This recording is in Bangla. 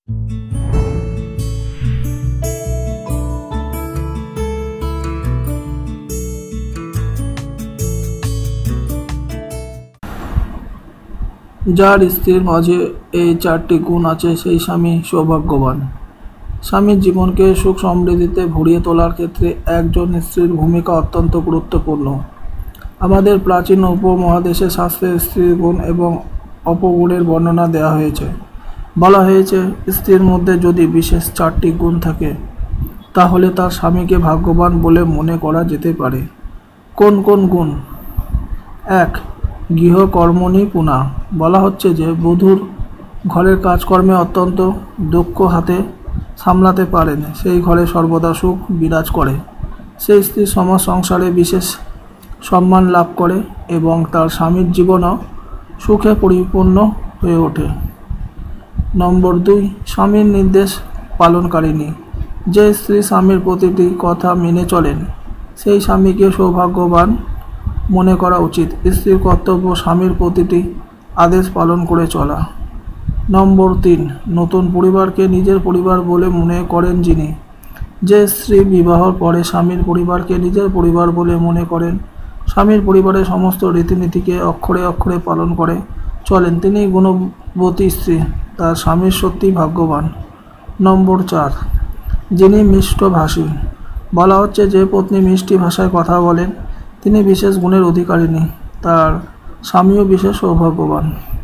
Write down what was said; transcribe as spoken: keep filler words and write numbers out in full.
যার স্ত্রীর মাঝে এই চারটি গুণ আছে সেই স্বামী সৌভাগ্যবান। স্বামীর জীবনকে সুখ সমৃদ্ধিতে ভরিয়ে তোলার ক্ষেত্রে একজন স্ত্রীর ভূমিকা অত্যন্ত গুরুত্বপূর্ণ। আমাদের প্রাচীন উপমহাদেশে শাস্ত্রে স্ত্রীর গুণ এবং অপগুণের বর্ণনা দেওয়া হয়েছে। বলা হয়েছে, স্ত্রীর মধ্যে যদি বিশেষ চারটি গুণ থাকে তাহলে তার স্বামীকে ভাগ্যবান বলে মনে করা যেতে পারে। কোন কোন গুণ? এক, গৃহকর্মণিপুণা। বলা হচ্ছে যে বধূর ঘরের কাজকর্মে অত্যন্ত দক্ষ, হাতে সামলাতে পারেন, সেই ঘরে সর্বদা সুখ বিরাজ করে। সেই স্ত্রী সমাজ সংসারে বিশেষ সম্মান লাভ করে এবং তার স্বামীর জীবনও সুখে পরিপূর্ণ হয়ে ওঠে। নম্বর দুই, স্বামীর নির্দেশ পালনকারিণী। যে স্ত্রী স্বামীর প্রতিটি কথা মেনে চলেন সেই স্বামীকে সৌভাগ্যবান মনে করা উচিত। স্ত্রীর কর্তব্য স্বামীর প্রতিটি আদেশ পালন করে চলা। নম্বর তিন, নতুন পরিবারকে নিজের পরিবার বলে মনে করেন যিনি। যে স্ত্রী বিবাহর পরে স্বামীর পরিবারকে নিজের পরিবার বলে মনে করেন, স্বামীর পরিবারের সমস্ত রীতিনীতিকে অক্ষরে অক্ষরে পালন করে চলেন, তিনি গুণবতী স্ত্রী, তার স্বামীর সত্যি ভাগ্যবান। নম্বর চার, যিনি মিষ্টভাষী। বলা হচ্ছে যে পত্নী মিষ্টি ভাষায় কথা বলেন তিনি বিশেষ গুণের অধিকারিণী, তার স্বামীও বিশেষ সৌভাগ্যবান।